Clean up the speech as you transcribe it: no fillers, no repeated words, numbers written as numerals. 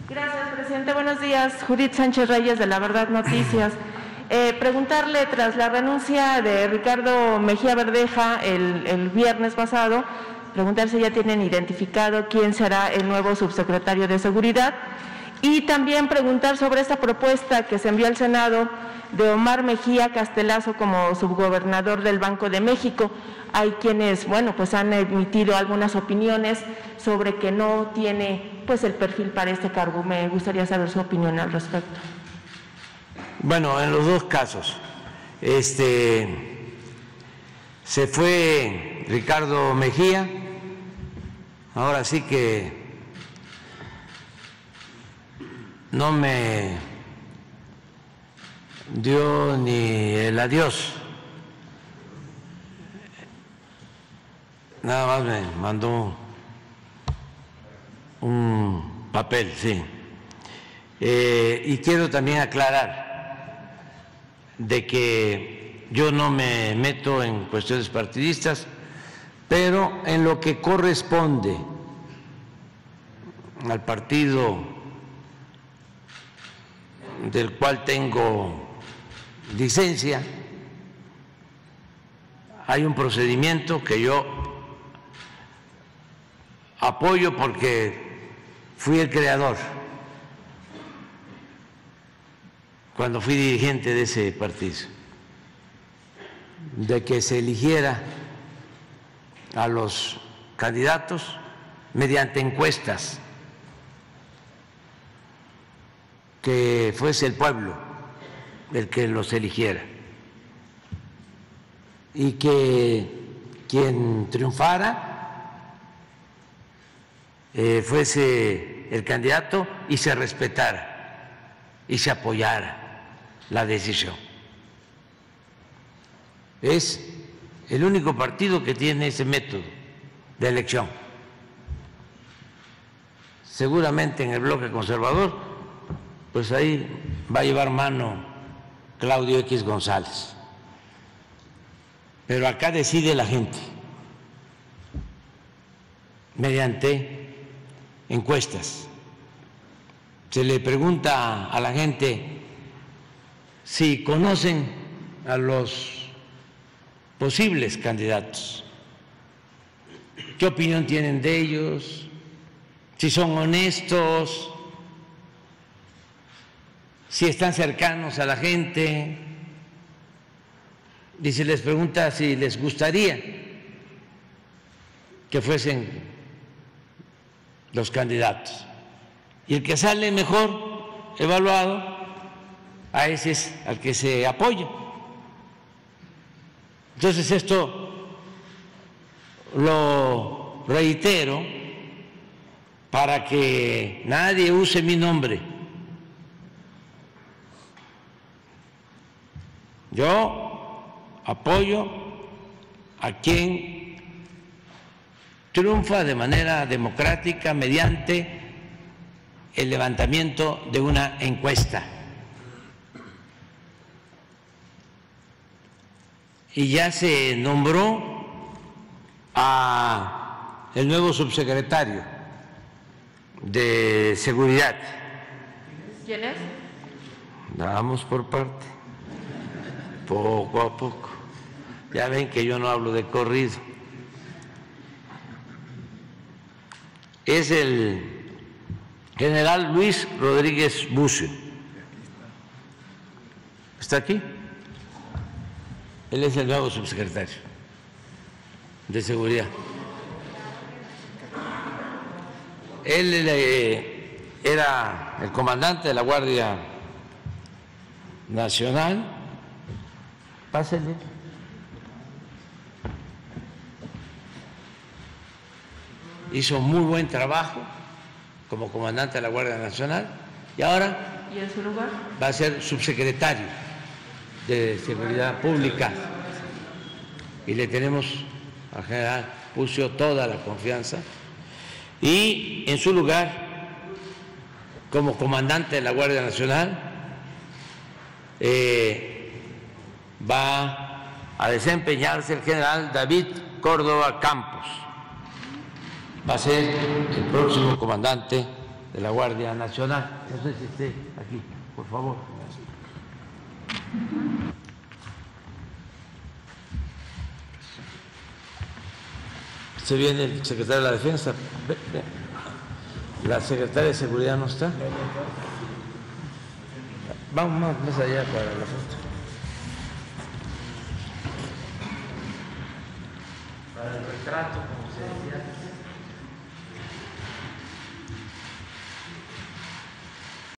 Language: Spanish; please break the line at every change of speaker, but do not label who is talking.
Gracias, presidente. Buenos días. Judith Sánchez Reyes, de La Verdad Noticias. Preguntarle, tras la renuncia de Ricardo Mejía Verdeja el viernes pasado, preguntar si ya tienen identificado quién será el nuevo subsecretario de Seguridad, y también preguntar sobre esta propuesta que se envió al Senado de Omar Mejía Castelazo como subgobernador del Banco de México. Hay quienes, bueno, pues han emitido algunas opiniones sobre que no tiene pues el perfil para este cargo. Me gustaría saber su opinión al respecto.
Bueno, en los dos casos, se fue Ricardo Mejía, ahora sí que no me dio ni el adiós, nada más me mandó un papel, sí. Y quiero también aclarar de que yo no me meto en cuestiones partidistas, pero en lo que corresponde al partido del cual tengo licencia, hay un procedimiento que yo apoyo porque fui el creador cuando fui dirigente de ese partido, de que se eligiera a los candidatos mediante encuestas, que fuese el pueblo el que los eligiera y que quien triunfara fuese el candidato y se respetara y se apoyara la decisión. Es el único partido que tiene ese método de elección. Seguramente en el bloque conservador, pues ahí va a llevar mano Claudio X González. Pero acá decide la gente mediante encuestas. Se le pregunta a la gente si conocen a los posibles candidatos, qué opinión tienen de ellos, si son honestos, si están cercanos a la gente, y se les pregunta si les gustaría que fuesen los candidatos. Y el que sale mejor evaluado, a ese es al que se apoya. Entonces esto lo reitero para que nadie use mi nombre. Yo apoyo a quien triunfa de manera democrática mediante el levantamiento de una encuesta. Y ya se nombró a el nuevo subsecretario de Seguridad.
¿Quién es?
Vamos por parte, poco a poco. Ya ven que yo no hablo de corrido. Es el general Luis Rodríguez Bucio. ¿Está aquí? Él es el nuevo subsecretario de Seguridad. Él era el comandante de la Guardia Nacional. Pásenle. Hizo muy buen trabajo como comandante de la Guardia Nacional y ahora
¿Y en su lugar?
va a ser subsecretario de Seguridad Pública y le tenemos al general Bucio toda la confianza, y en su lugar, como comandante de la Guardia Nacional, va a desempeñarse el general David Córdoba Campos. Va a ser el próximo comandante de la Guardia Nacional. No sé si esté aquí, por favor. Se viene el secretario de la Defensa. La secretaria de Seguridad no está. Vamos más allá para la foto. Para el retrato, como se decía.